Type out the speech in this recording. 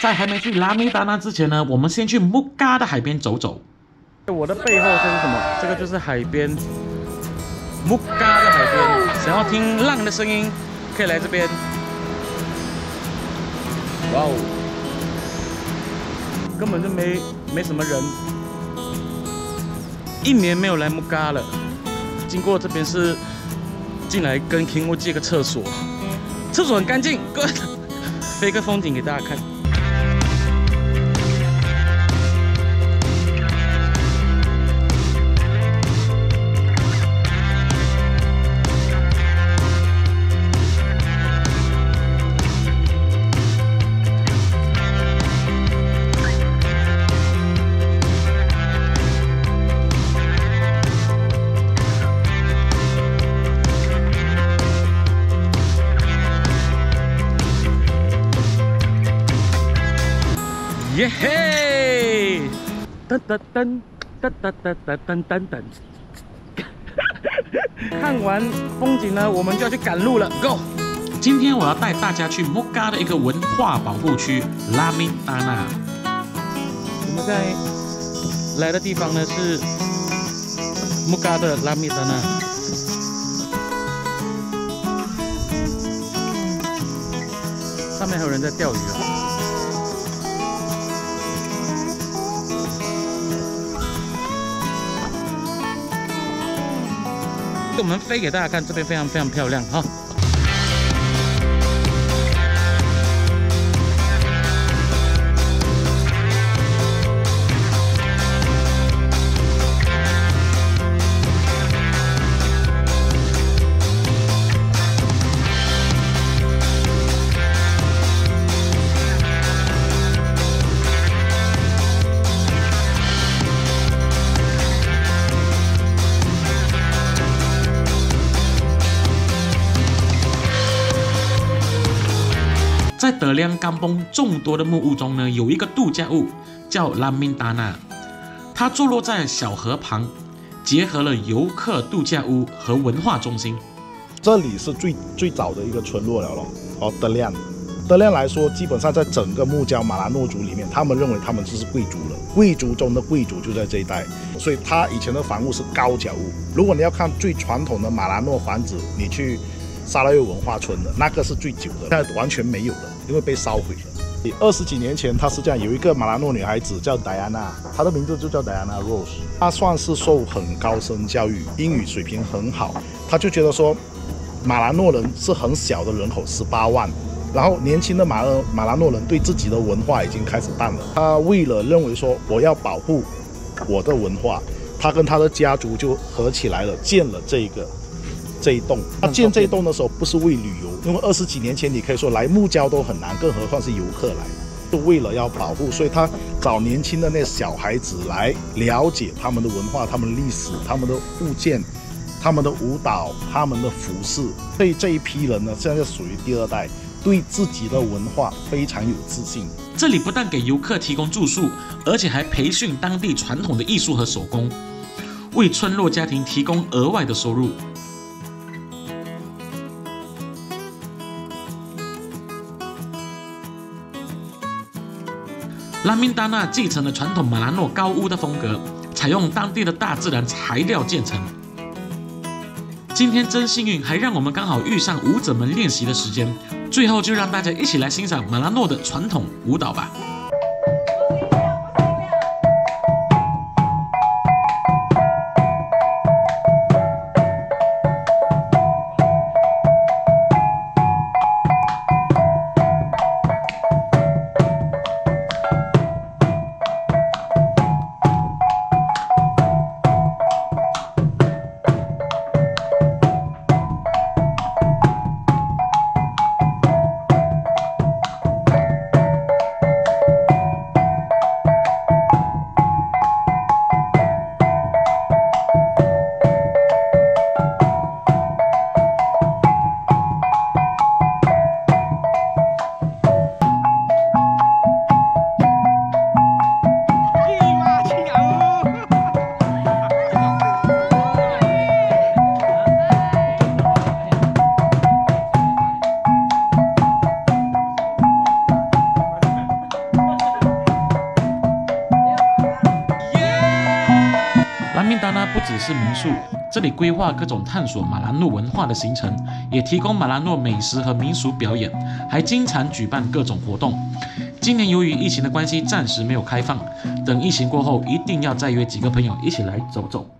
在还没去拉米达纳之前呢，我们先去木嘎的海边走走。我的背后这是什么？这个就是海边，木嘎的海边。想要听浪的声音，可以来这边。哇哦，根本就没什么人。1年没有来木嘎了。经过这边是进来跟 King 借个厕所，厕所很干净。Good， 飞个风景给大家看。耶嘿！噔噔噔噔噔噔噔噔噔噔。看完风景呢，我们就要去赶路了。Go！ 今天我要带大家去木嘎的一个文化保护区拉米达纳。我们在来的地方呢是木嘎的拉米达纳。上面还有人在钓鱼啊。我们飞给大家看，这边非常非常漂亮哈。在德亮甘崩众多的木屋中呢，有一个度假屋叫拉米达纳，它坐落在小河旁，结合了游客度假屋和文化中心。 这里是最早的一个村落了咯。哦，德亮来说，基本上在整个木焦马拉诺族里面，他们认为他们就是贵族了，贵族中的贵族就在这一带，所以他以前的房屋是高脚屋。如果你要看最传统的马拉诺房子，你去沙拉越文化村的那个是最久的，现在完全没有了，因为被烧毁了。20几年前，他是这样，有一个马拉诺女孩子叫戴安娜，她的名字就叫戴安娜 Rose， 她算是受很高深教育，英语水平很好，她就觉得说，马拉诺人是很小的人口，18万，然后年轻的马拉诺人对自己的文化已经开始淡了，她为了认为说我要保护我的文化，她跟她的家族就合起来了，建了这一栋。他建这一栋的时候不是为旅游，因为20几年前你可以说来木焦都很难，更何况是游客来，是为了要保护，所以他找年轻的那小孩子来了解他们的文化、他们的历史、他们的物件、他们的舞蹈、他们的服饰。所以这一批人呢，现在属于第2代，对自己的文化非常有自信。 这里不但给游客提供住宿，而且还培训当地传统的艺术和手工，为村落家庭提供额外的收入。拉米达纳继承了传统马拉诺高屋的风格，采用当地的大自然材料建成。今天真幸运，还让我们刚好遇上舞者们练习的时间。最后就让大家一起来欣赏马拉诺的传统舞蹈吧。 只是民宿，这里规划各种探索马拉诺文化的行程，也提供马拉诺美食和民俗表演，还经常举办各种活动。今年由于疫情的关系，暂时没有开放，等疫情过后，一定要再约几个朋友一起来走走。